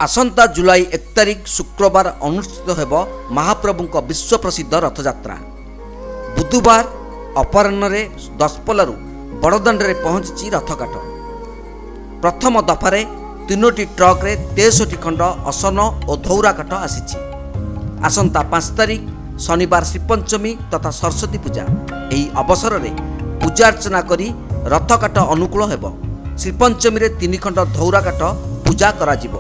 आसंता जुलाई 1 तारिख शुक्रवार अनुष्ठित हेब महाप्रभु विश्व प्रसिद्ध रथयात्रा। बुधवार अपराह्न दशपल्लारू बड़दाण्डे पहुंची रथकाठ। प्रथम दफार 3टी ट्रक्रे 63 खंड असन और धौरा काठ आसी। आसंता 5 तारिख शनिवार श्रीपंचमी तथा सरस्वती पूजा। यही अवसर में पूजार्चना करी रथकाठ अनुकूल हेब। श्रीपंचमी 3 खंड धौरा काठ पूजा करा जिवो।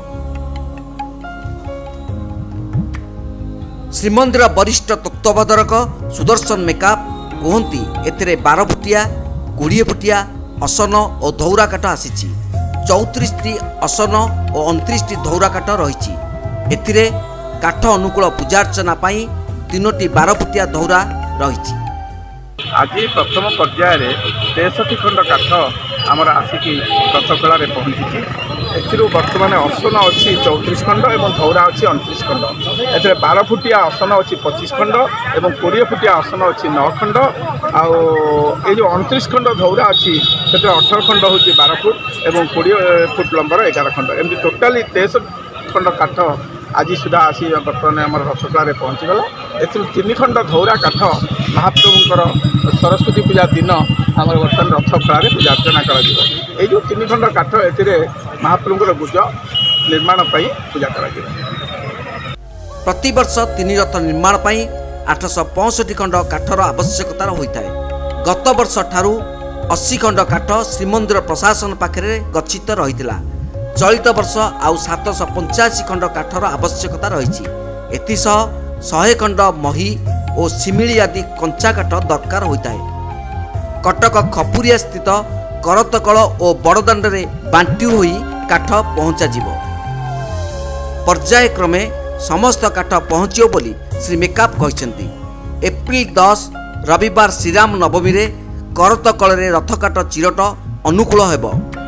श्रीमंदिर वरिष्ठ तत्वावधारक सुदर्शन मेकाप कहती एथिरे 12 फुटिया 20 फुटिया असन और धौरा काठ आसी। 34टी असन और 29टी धौरा काठ रही। एथिरे काठ अनुकूल पूजार्चना पाई 3टी 12 फुटिया धौरा रही। आज प्रथम पर्यायर 63 खंड काठ आमर आसिक रथखोल पहुंची। बर्तमान असन अच्छी 34 खंड और धौरा अच्छी 29 खंड। ए 12 फुटिया असन अच्छी 25 खंड और 20 फुटिया असन अच्छी 9 खंड। आई जो 29 खंड धौरा अच्छी से 18 खंड हूँ 12 फुट और 20 फुट लंबर 11 खंड। एमती टोटाली 63 खंड काठ आज सुधा आसी बर्तमान आम रथखोल पहुँचीगला। ए 3 खंड धौरा काठ महाप्रभुंर सरस्वती पूजा दिन आम बर्तमान रथखोल पूजार्चना कर। 3 खंड काठ ए महाप्रभुंर गुज निर्माण पूजा कर। प्रतिवर्ष 3 रथ निर्माण 865 खंड काठर आवश्यकता होता है। गत वर्ष ठारू 80 खंड काठ श्रीमंदिर प्रशासन पाखे गच्छित रही। चलित वर्ष आउ 785 खंड काठर आवश्यकता रही। एसह 100 खंड मही और सिमिली आदि कंचा काठ दरकार होता है। कटक खपुरिया स्थित करतकल और बड़दाण्डे बांटी हुई काठ पहुंचा जिवो। पर्याय क्रमे समस्त काठ पहुंचो बोली श्री मेकाप कहते। एप्रिल 10 रविवार श्रीराम नवमी रे करतकल रथकाठ चिरट अनुकूल हेब।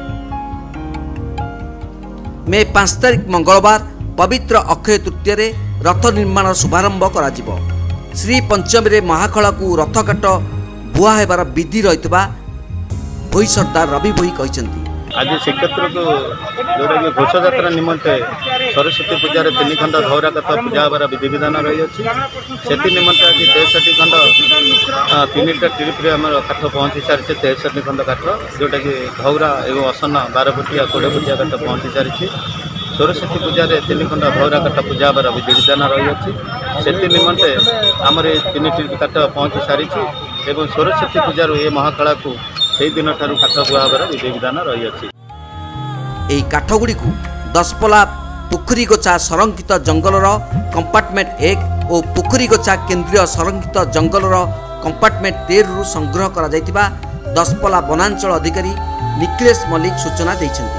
मे 5 तारिख मंगलवार पवित्र अक्षय तृतीय रे रथ निर्माण शुभारंभ करा जिवो। श्री पंचमी रे महाखला को रथकाठ बुआ हेबार विधि रही भोई सरदार रवि भोई कहते। आज श्रीक्षेत्र को जोटा कि घोष यात्रा निमंते सरस्वती पूजार 3 खंड धौरा काठ पूजा हबार विधि विधान रही। से निमंते आज 63 खंड 3टा ट्रिप्रे आम काठ पहुँची सारी। 63 खंड काठ जोटा कि धौरा एवं असन 12 फुटिया 20 फुटिया काठ पहुँची सारी। सरस्वती पूजार 3 खंड धौरा काठ पूजा हबार विधि विधान रही। से निमंते आमर 3 ट्रिप काठ पहुँची सारी। सरस्वती पूजार ये महाखला को से दिन ठारू काठ बुआ हबार विधि विधान रही। काठगुड़ी को दशपल्ला पोखरीगोचा संरक्षित जंगलर कंपार्टमेंट 1 और पोखरीगोचा केंद्रीय संरक्षित जंगलर कंपार्टमेंट 13 संग्रह करा जायतिबा दशपल्ला वनांचल अधिकारी निखिलेश मल्लिक सूचना दैछन्ति।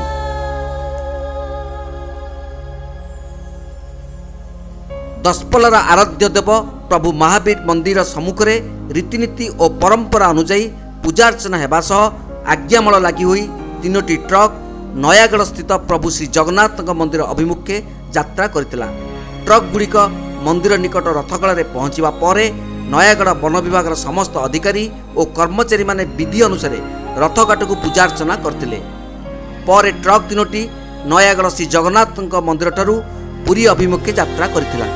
दशपल्लार आराध्य देव प्रभु महावीर मंदिर सम्मुख में रीतिनीति और परंपरा अनुजाई पूजार्चना हेबा सह आज्ञामल लगी हुई 3टी ट्रक नयागढ़ स्थित प्रभु श्री जगन्नाथ मंदिर अभिमुखे यात्रा करथिला। ट्रक गुड़िक मंदिर निकट रथखोल पहुंचवा पर नयागढ़ वन विभाग समस्त अधिकारी और कर्मचारी माने विधि अनुसार रथघाट को पूजार्चना करथिले। पर ट्रक 3टी नयागढ़ श्री जगन्नाथ मंदिर ठारू पुरी अभिमुखे यात्रा करथिला।